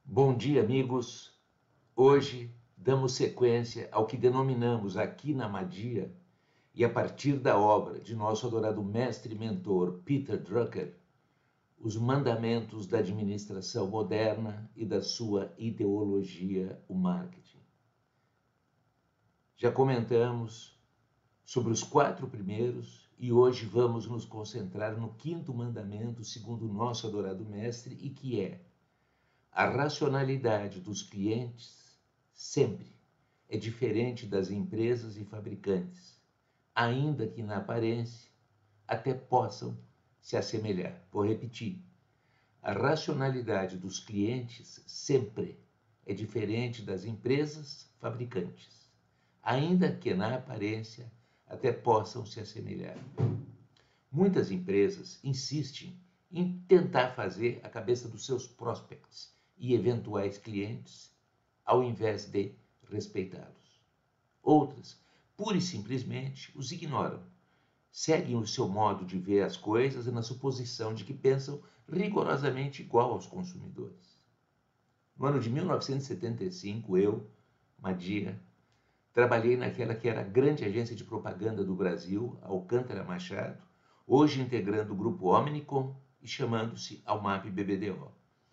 Bom dia, amigos. Hoje damos sequência ao que denominamos aqui na Madia e a partir da obra de nosso adorado mestre e mentor Peter Drucker, os mandamentos da administração moderna e da sua ideologia, o marketing. Já comentamos sobre os 4 primeiros e hoje vamos nos concentrar no 5º mandamento, segundo o nosso adorado mestre, e que é: a racionalidade dos clientes sempre é diferente das empresas e fabricantes, ainda que na aparência até possam se assemelhar. Vou repetir. A racionalidade dos clientes sempre é diferente das empresas fabricantes, ainda que na aparência até possam se assemelhar. Muitas empresas insistem em tentar fazer a cabeça dos seus prospects e eventuais clientes, ao invés de respeitá-los. Outras, pura e simplesmente, os ignoram. Seguem o seu modo de ver as coisas na suposição de que pensam rigorosamente igual aos consumidores. No ano de 1975, eu, Madia, trabalhei naquela que era a grande agência de propaganda do Brasil, Alcântara Machado, hoje integrando o grupo Omnicom e chamando-se Almap BBDO.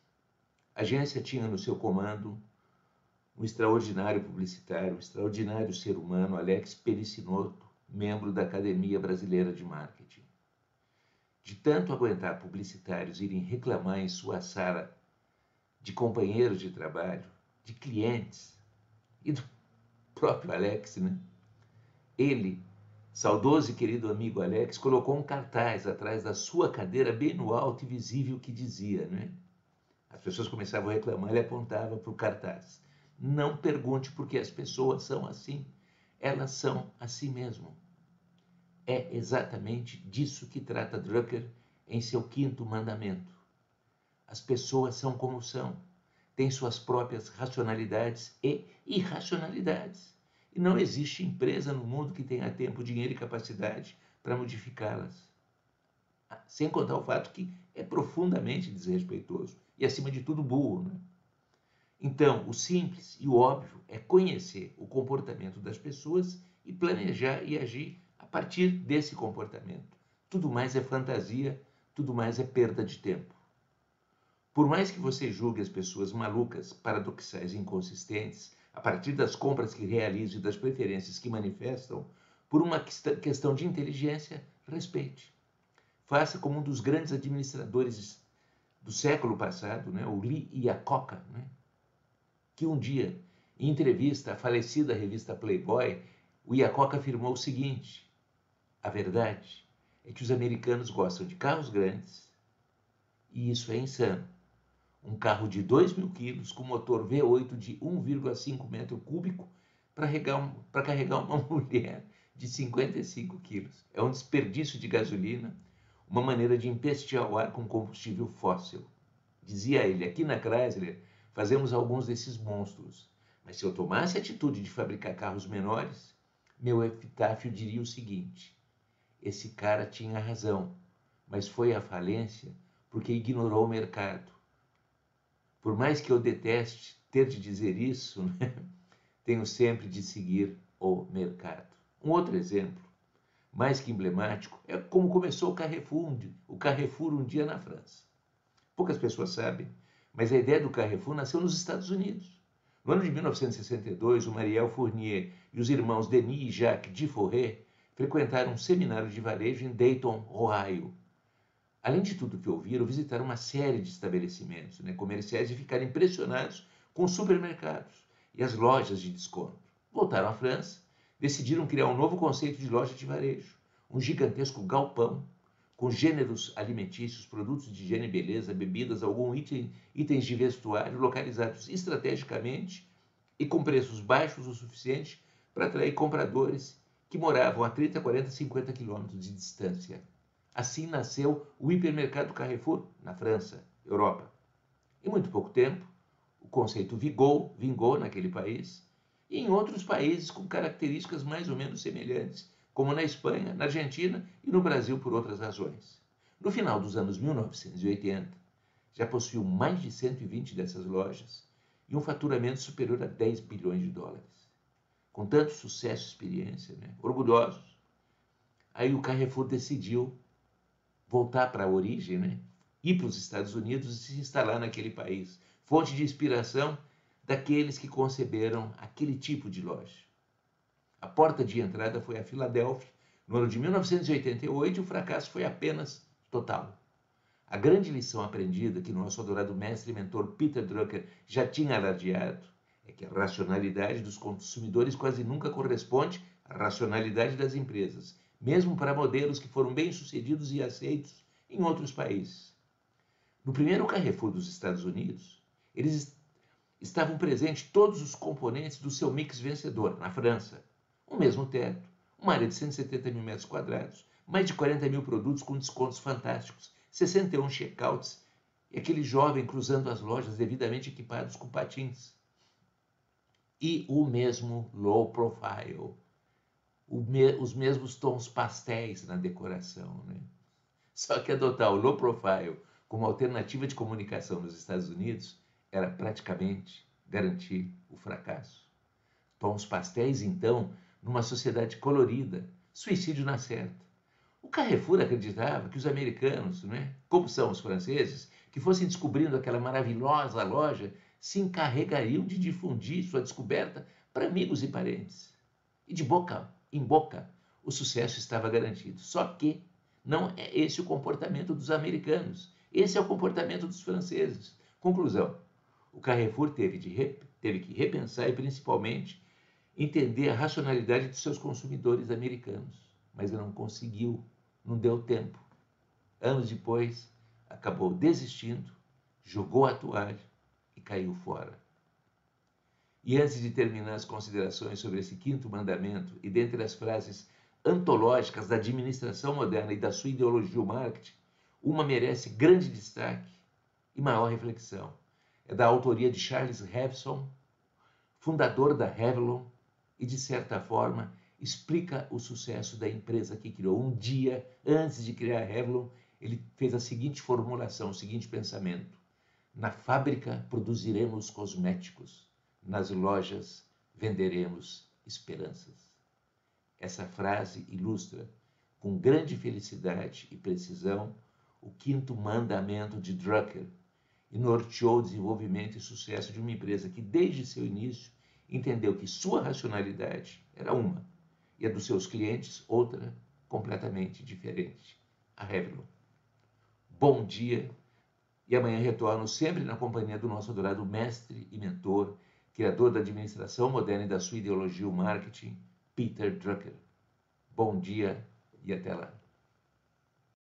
A agência tinha no seu comando um extraordinário publicitário, um extraordinário ser humano, Alex Pericinoto, membro da Academia Brasileira de Marketing. De tanto aguentar publicitários irem reclamar em sua sala de companheiros de trabalho, de clientes e do próprio Alex, né? Ele, saudoso e querido amigo Alex, colocou um cartaz atrás da sua cadeira bem no alto e visível que dizia, né? As pessoas começavam a reclamar, ele apontava para o cartaz: não pergunte por que as pessoas são assim, elas são assim mesmo. É exatamente disso que trata Drucker em seu 5º mandamento. As pessoas são como são, têm suas próprias racionalidades e irracionalidades. E não existe empresa no mundo que tenha tempo, dinheiro e capacidade para modificá-las. Sem contar o fato que é profundamente desrespeitoso e, acima de tudo, burro, né? Então, o simples e o óbvio é conhecer o comportamento das pessoas e planejar e agir a partir desse comportamento. Tudo mais é fantasia, tudo mais é perda de tempo. Por mais que você julgue as pessoas malucas, paradoxais e inconsistentes, a partir das compras que realizam e das preferências que manifestam, por uma questão de inteligência, respeite. Faça como um dos grandes administradores do século passado, né, o Lee Iacocca, né, que um dia, em entrevista à falecida revista Playboy, o Iacocca afirmou o seguinte: a verdade é que os americanos gostam de carros grandes, e isso é insano. Um carro de 2.000 quilos com motor V8 de 1,5 metro cúbico para carregar uma mulher de 55 quilos. É um desperdício de gasolina, uma maneira de empestear o ar com combustível fóssil. Dizia ele: aqui na Chrysler fazemos alguns desses monstros, mas se eu tomasse a atitude de fabricar carros menores, meu epitáfio diria o seguinte: esse cara tinha razão, mas foi à falência porque ignorou o mercado. Por mais que eu deteste ter de dizer isso, né, tenho sempre de seguir o mercado. Um outro exemplo, mais que emblemático, é como começou o Carrefour um dia na França. Poucas pessoas sabem, mas a ideia do Carrefour nasceu nos Estados Unidos. No ano de 1962, o Marielle Fournier e os irmãos Denis e Jacques Dufourré frequentaram um seminário de varejo em Dayton, Ohio. Além de tudo que ouviram, visitaram uma série de estabelecimentos, né, comerciais, e ficaram impressionados com os supermercados e as lojas de desconto. Voltaram à França, decidiram criar um novo conceito de loja de varejo, um gigantesco galpão com gêneros alimentícios, produtos de higiene e beleza, bebidas, alguns itens de vestuário localizados estrategicamente e com preços baixos o suficiente para atrair compradores que moravam a 30, 40, 50 quilômetros de distância. Assim nasceu o hipermercado Carrefour, na França, Europa. Em muito pouco tempo, o conceito vingou naquele país e em outros países com características mais ou menos semelhantes, como na Espanha, na Argentina e no Brasil por outras razões. No final dos anos 1980, já possuiu mais de 120 dessas lojas e um faturamento superior a 10 bilhões de dólares. Com tanto sucesso e experiência, né? Orgulhosos, aí o Carrefour decidiu voltar para a origem, né? Ir para os Estados Unidos e se instalar naquele país, fonte de inspiração daqueles que conceberam aquele tipo de loja. A porta de entrada foi a Filadélfia, no ano de 1988, e o fracasso foi apenas total. A grande lição aprendida que nosso adorado mestre e mentor Peter Drucker já tinha alardeado é que a racionalidade dos consumidores quase nunca corresponde à racionalidade das empresas, mesmo para modelos que foram bem-sucedidos e aceitos em outros países. No primeiro Carrefour dos Estados Unidos, eles estavam presentes todos os componentes do seu mix vencedor. Na França, o mesmo teto, uma área de 170 mil metros quadrados, mais de 40 mil produtos com descontos fantásticos, 61 checkouts e aquele jovem cruzando as lojas devidamente equipados com patins. E o mesmo low profile, os mesmos tons pastéis na decoração, né? Só que adotar o low profile como alternativa de comunicação nos Estados Unidos era praticamente garantir o fracasso. Tons pastéis, então, numa sociedade colorida, suicídio na certa. O Carrefour acreditava que os americanos, né, como são os franceses, que fossem descobrindo aquela maravilhosa loja, se encarregariam de difundir sua descoberta para amigos e parentes. E de boca em boca, o sucesso estava garantido. Só que não é esse o comportamento dos americanos. Esse é o comportamento dos franceses. Conclusão: o Carrefour teve que repensar e, principalmente, entender a racionalidade de seus consumidores americanos. Mas não conseguiu, não deu tempo. Anos depois, acabou desistindo, jogou a toalha e caiu fora. E antes de terminar as considerações sobre esse quinto mandamento, e dentre as frases antológicas da administração moderna e da sua ideologia o marketing, uma merece grande destaque e maior reflexão. É da autoria de Charles Revson, fundador da Revlon, e, de certa forma, explica o sucesso da empresa que criou. Um dia, antes de criar a Revlon, ele fez a seguinte formulação, o seguinte pensamento: na fábrica produziremos cosméticos, nas lojas venderemos esperanças. Essa frase ilustra, com grande felicidade e precisão, o quinto mandamento de Drucker e norteou o desenvolvimento e sucesso de uma empresa que, desde seu início, entendeu que sua racionalidade era uma e a dos seus clientes outra, completamente diferente, a Revlon. Bom dia, e amanhã retorno sempre na companhia do nosso adorado mestre e mentor, criador da administração moderna e da sua ideologia o marketing, Peter Drucker. Bom dia e até lá.